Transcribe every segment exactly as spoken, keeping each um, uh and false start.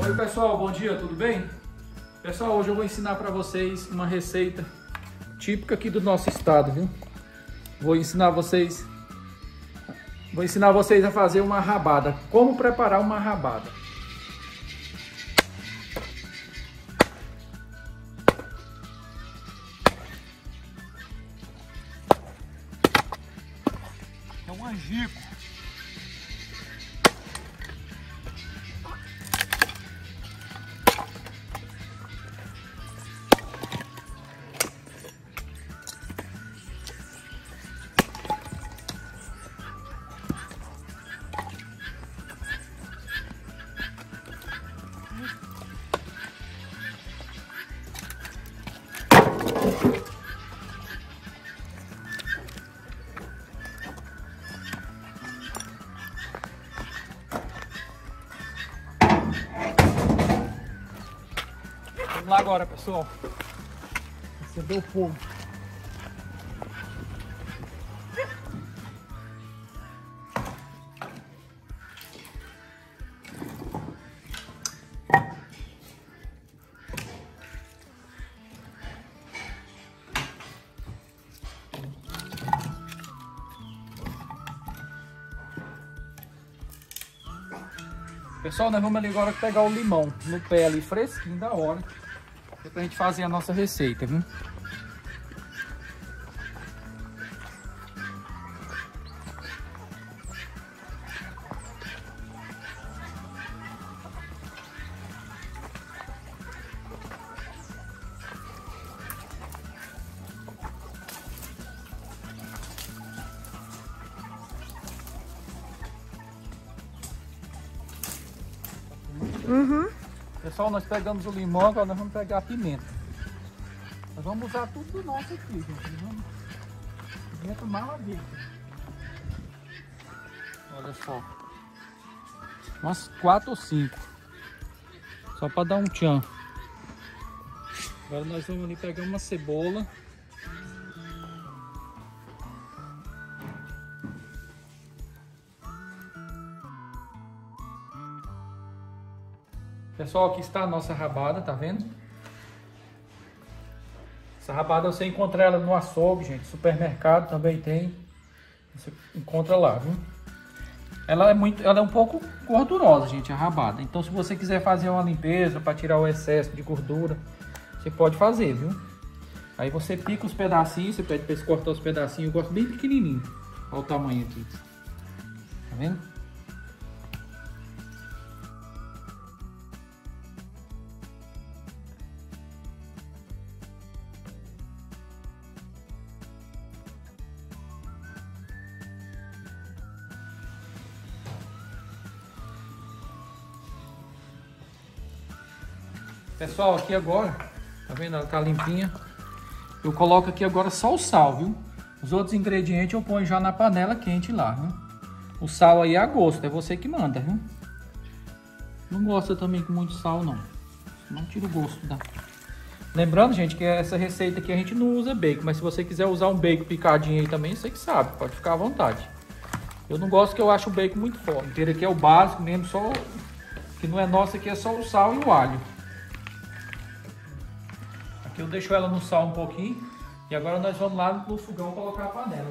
Oi pessoal, bom dia, tudo bem? Pessoal, hoje eu vou ensinar para vocês uma receita típica aqui do nosso estado, viu? Vou ensinar vocês, vou ensinar vocês a fazer uma rabada. Como preparar uma rabada? É um angico. Vamos lá agora, pessoal. Acender o fogo. Pessoal, nós vamos ali agora pegar o limão no pé ali, fresquinho, da hora. É pra gente fazer a nossa receita, viu? Uhum. Pessoal, nós pegamos o limão, agora nós vamos pegar a pimenta. Nós vamos usar tudo do nosso aqui, gente. Vamos... Pimenta maravilha. Olha só. Umas quatro ou cinco. Só para dar um tchan. Agora nós vamos ali pegar uma cebola. Pessoal, aqui está a nossa rabada, tá vendo? Essa rabada você encontra ela no açougue, gente. Supermercado também tem. Você encontra lá, viu? Ela é muito, ela é um pouco gordurosa, gente, a rabada. Então, se você quiser fazer uma limpeza para tirar o excesso de gordura, você pode fazer, viu? Aí você pica os pedacinhos, você pede para eles cortar os pedacinhos. Eu gosto bem pequenininho. Olha o tamanho aqui. Tá vendo? Pessoal, aqui agora, tá vendo? Ela tá limpinha. Eu coloco aqui agora só o sal, viu? Os outros ingredientes eu ponho já na panela quente lá, viu? O sal aí é a gosto, é você que manda, viu? Não gosta também com muito sal, não. Não tira o gosto da... Lembrando, gente, que essa receita aqui a gente não usa bacon, mas se você quiser usar um bacon picadinho aí também, você que sabe, pode ficar à vontade. Eu não gosto, que eu acho o bacon muito forte. Inteiro aqui é o básico mesmo, só... que não é nosso aqui, é só o sal e o alho. Aqui eu deixo ela no sal um pouquinho. E agora nós vamos lá no fogão colocar a panela.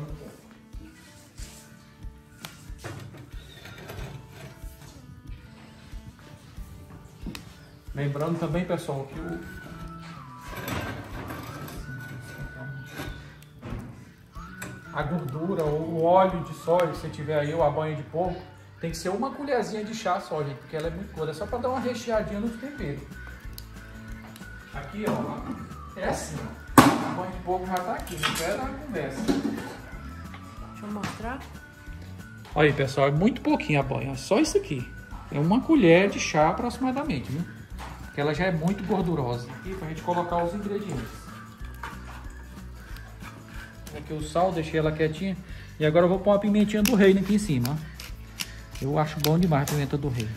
Lembrando também, pessoal, que o... a gordura ou o óleo de soja, se tiver aí, ou a banha de porco, tem que ser uma colherzinha de chá só, gente, porque ela é muito gorda. É só para dar uma recheadinha no tempero. Aqui, ó. É assim, ó. A banha de porco já tá aqui, não quero dar uma conversa. Deixa eu mostrar. Olha aí, pessoal, é muito pouquinho a banha, é só isso aqui. É uma colher de chá aproximadamente, viu? Porque ela já é muito gordurosa. Aqui pra gente colocar os ingredientes. Aqui o sal, deixei ela quietinha. E agora eu vou pôr uma pimentinha do reino aqui em cima, ó. Eu acho bom demais a pimenta do reino.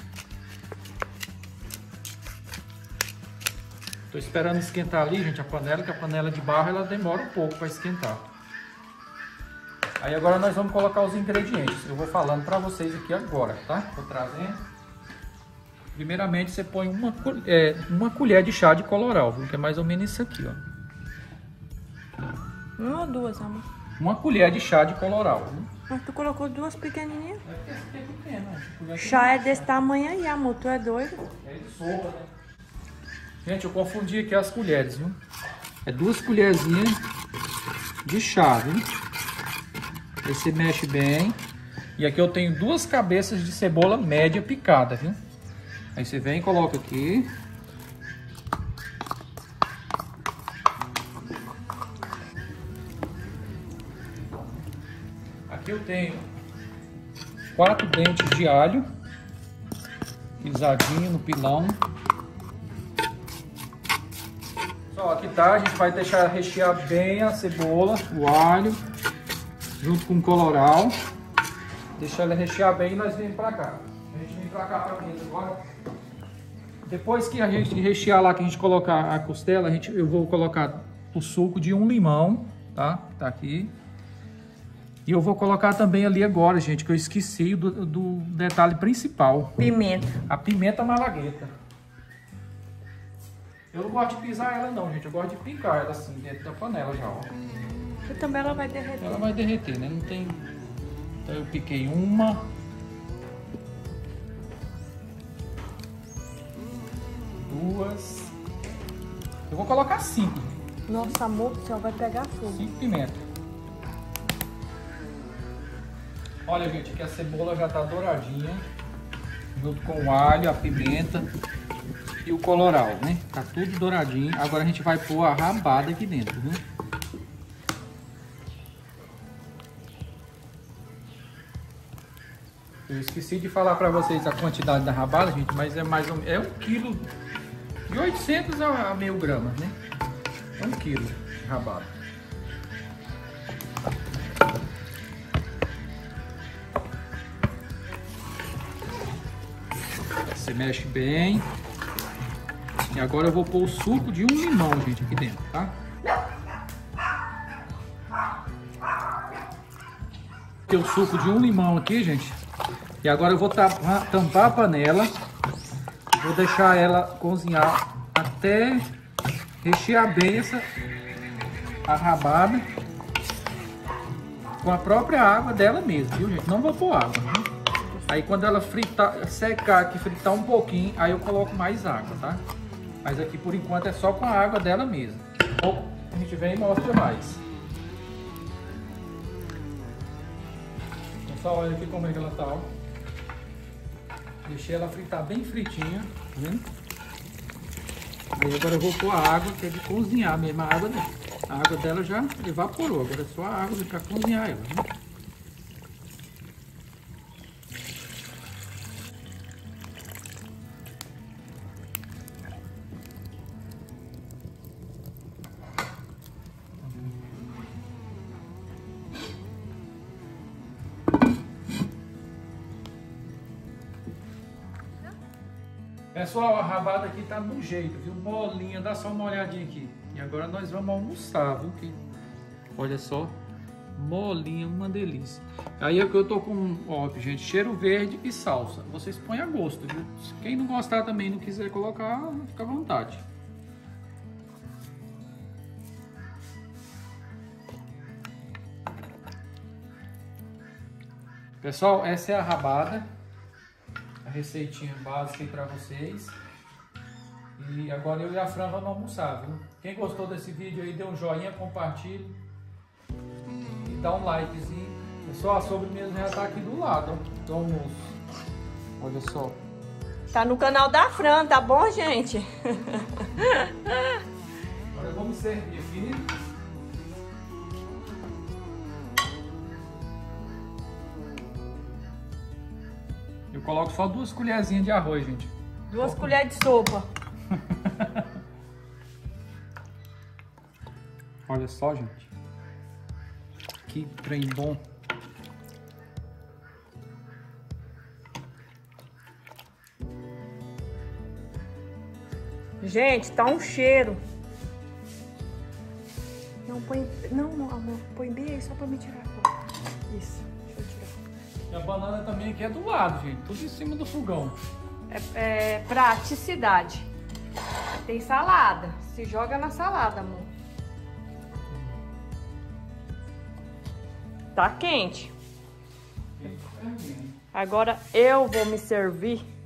Tô esperando esquentar ali, gente, a panela, que a panela de barro ela demora um pouco para esquentar. Aí agora nós vamos colocar os ingredientes. Eu vou falando para vocês aqui agora, tá? Vou trazendo. Primeiramente você põe uma, é, uma colher de chá de colorau, viu? Que é mais ou menos isso aqui, ó. Uma ou duas, amor? Uma colher de chá de colorau, viu? Mas tu colocou duas pequenininhas? É porque essa aqui é pequena, né? Chá é desse tamanho aí, amor. Tu é doido? É de sopa, né? Gente, eu confundi aqui as colheres, viu? É duas colherzinhas de chá, viu? Aí você mexe bem. E aqui eu tenho duas cabeças de cebola média picada, viu? Aí você vem e coloca aqui. Aqui eu tenho quatro dentes de alho, pisadinho no pilão. Só aqui tá, a gente vai deixar rechear bem a cebola, o alho, junto com o colorau. Deixar ela rechear bem e nós vamos pra cá. A gente vem pra cá pra mesa agora. Depois que a gente rechear lá, que a gente colocar a costela, a gente, eu vou colocar o suco de um limão, tá? Tá aqui. E eu vou colocar também ali agora, gente, que eu esqueci do, do detalhe principal. Pimenta. A pimenta malagueta. Eu não gosto de pisar ela não, gente. Eu gosto de picar ela assim, dentro da panela já, ó. E também ela vai derreter. Ela vai derreter, né? Não tem... Então eu piquei uma. Duas. Eu vou colocar cinco. Nossa, amor do céu, vai pegar fogo. Cinco pimentas. Olha, gente, aqui a cebola já tá douradinha. Junto com o alho, a pimenta e o colorau, né? Tá tudo douradinho. Agora a gente vai pôr a rabada aqui dentro, viu? Eu esqueci de falar pra vocês a quantidade da rabada, gente, mas é mais ou menos... É um quilo de oitocentos a mil gramas, né? É um quilo de rabada. Você mexe bem. E agora eu vou pôr o suco de um limão, gente, aqui dentro, tá? Tem o suco de um limão aqui, gente. E agora eu vou tampar, tampar a panela. Vou deixar ela cozinhar até rechear bem essa a rabada com a própria água dela mesmo, viu, gente? Não vou pôr água, viu? Aí quando ela fritar, secar aqui, fritar um pouquinho, aí eu coloco mais água, tá? Mas aqui por enquanto é só com a água dela mesmo. Ou a gente vem e mostra mais. Pessoal, olha aqui como é que ela tá, ó. Deixei ela fritar bem fritinha, tá vendo? Aí agora eu vou pôr a água, que é de cozinhar mesmo, a água dela. A água dela já evaporou, agora é só a água para cozinhar ela, né? Pessoal, a rabada aqui tá no jeito, viu? Molinha, dá só uma olhadinha aqui. E agora nós vamos almoçar, viu? Que... Olha só, molinha, uma delícia. Aí é que eu tô com, ó, gente, cheiro verde e salsa. Vocês põem a gosto, viu? Quem não gostar também, não quiser colocar, fica à vontade. Pessoal, essa é a rabada. A receitinha básica aí pra vocês. E agora eu e a Fran vamos almoçar, viu? Quem gostou desse vídeo aí, dê um joinha, compartilhe e dá um likezinho. Pessoal, a sobremesa já tá aqui do lado, ó, do almoço. Olha só. Tá no canal da Fran, tá bom, gente? Agora vamos servir aqui. Eu coloco só duas colherzinhas de arroz, gente. Duas colheres de sopa. Olha só, gente. Que trem bom. Gente, tá um cheiro. Não, põe... Não, amor, põe bem aí só pra me tirar. Isso, deixa eu tirar. E a banana também aqui é do lado, gente. Tudo em cima do fogão. É, é praticidade. Tem salada. Se joga na salada, amor. Tá quente. Agora eu vou me servir